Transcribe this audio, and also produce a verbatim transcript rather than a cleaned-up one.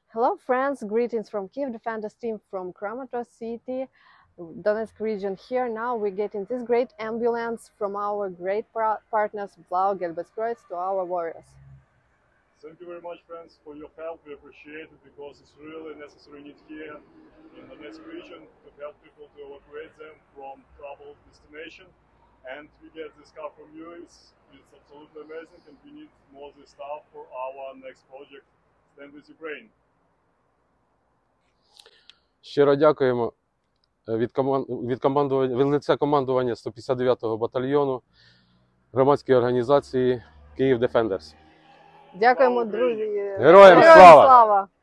Hello friends, greetings from Kyiv Defenders team from Kramatorsk city, Donetsk region. Here now we're getting this great ambulance from our great partners Blau Gelbetskreuz to our warriors. Thank you very much, friends, for your help. We appreciate it because it's really necessary need here in the Donetsk region to help people to evacuate them from troubled destination. And we get this car from you. It's, it's absolutely amazing, and we need more of this stuff for our next project, Stand with Ukraine. Щиро дякуємо від, команд... від, командування... від лиця командування сто п'ятдесят дев'ятого батальйону громадської організації Kyiv Defenders. Дякуємо, друзі. Героям слава! слава!